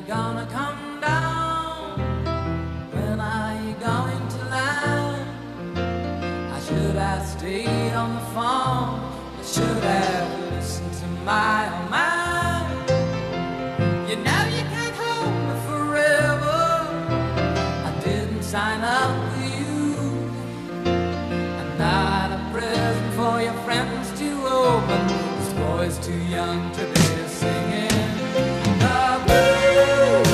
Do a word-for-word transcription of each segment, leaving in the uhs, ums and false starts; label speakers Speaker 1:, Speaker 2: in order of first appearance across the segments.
Speaker 1: gonna come down? When are you going to land? I should have stayed on the phone. I should have listened to my own mind. You know you can't hold me forever. I didn't sign up with you. I'm not a present for your friends to open. This boy's too young to be singing the blues.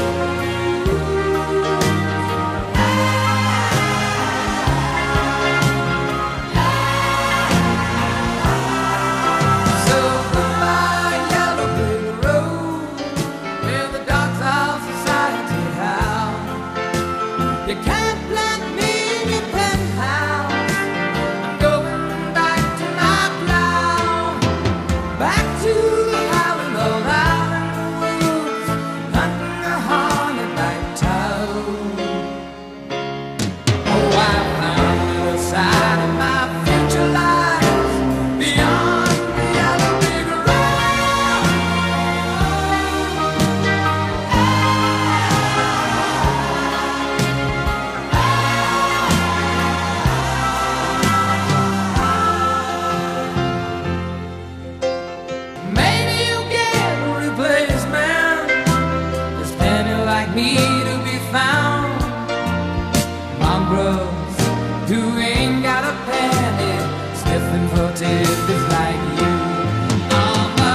Speaker 1: So goodbye, yellow brick road, where the dogs of society howl. You can't plant me in your penthouse. I'm going back to my plow, back to the howling old island woods, hunting the hornet-back toad. Oh, I found the other side of my future lies beyond the yellow brick road. Maybe you'll get a replacement. There's plenty like me to be found. Mongrels who ain't got a penny, sniffing for tidbits like you. On the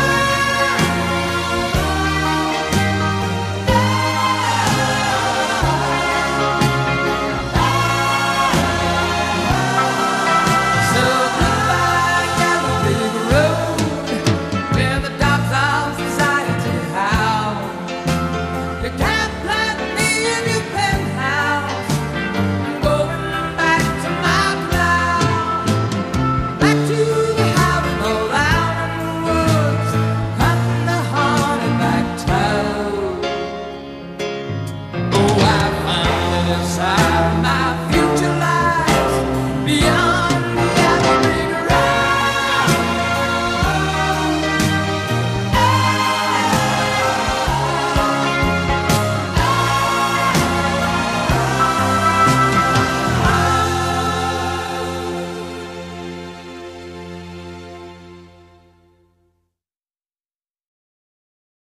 Speaker 1: So goodbye, yellow brick road, where the dogs of society howl. You can't plant me in your penthouse. I'm going back to my plow, back to the howling old island woods, hunting the hornet-back toad. Oh, I found the other side